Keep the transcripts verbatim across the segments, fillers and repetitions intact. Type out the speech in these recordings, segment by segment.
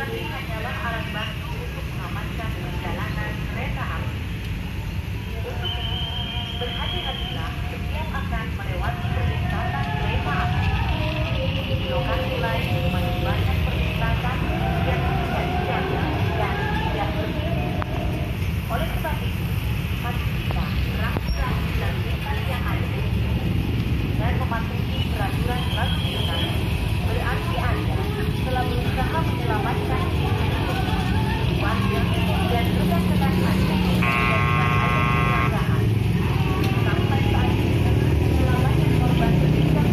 tetapi hanyalah alat bantu untuk mengamankan perjalanan kereta api. Untuk itu, berhati-hatilah setiap akan melewati perlintasan kereta api. Di lokasi lain masih banyak perlintasan yang tidak dijaga dan tidak bersih. Oleh sebab itu, mari kita rapi-rapi lalu lintas yang ada. Dengan mematuhi peraturan lalu lintas, berarti Anda telah berusaha menyelamatkan diri, warga, dan rekan-rekan Anda dari kecelakaan. Sampai saat ini, menyelamatkan korban terlibat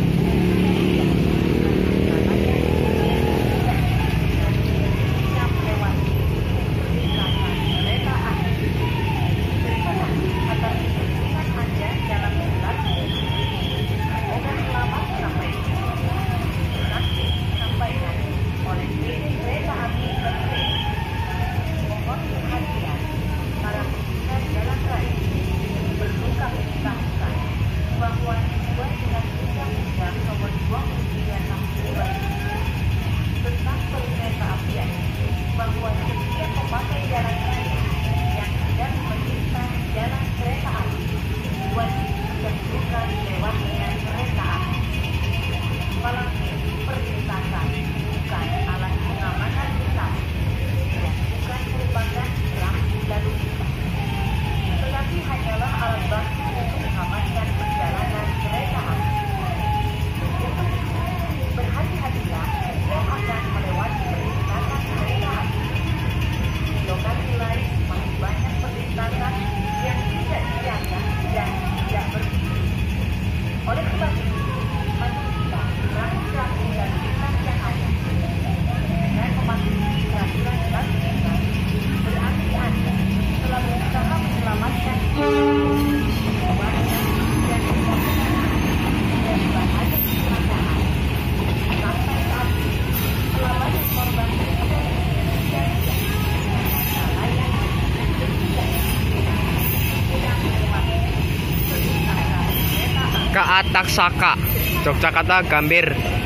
yang melewati perlintasan kereta api. Terima kasih atas kepentingan Anda dalam berlaku. Semoga selamat sampai tujuan. Nanti disampaikan oleh P D Kereta Api Persib. Mohon perhatian para pengguna jalan raya. Perlu kami beritahukan bahwa sesuai dengan Undang-Undang Nomor dua puluh tiga Tahun dua ribu tujuh tentang perkereta apian, bahwa setiap pemakai jalan raya yang tidak melintasi jalan kereta api wajib mendahulukan lewatnya kereta api. Palang perlintasan bukan alat pengamanan besar dan bukan merupakan rambu lalu lintas, tetapi hanyalah alat bantu untuk mengamankan perjalanan kereta api. Untuk itu, berhati-hatilah setiap akan melewati perlintasan kereta api. Di lokasi lain masih banyak perlintasan yang tidak dijaga dan tidak bersih. Oleh sebab itu, mari kita rapi-rapi lalu lintas yang ada. Dengan mematuhi peraturan lalu lintas, berarti Anda telah berusaha menyelamatkan warga dan rekan-rekan dari bahaya kecelakaan. Sampai saat ini, telah banyak korban meninggal dan kelalaian dan tidak sedang melewati perlintasan kereta api. Ka Atak Saka, Yogyakarta Gambir.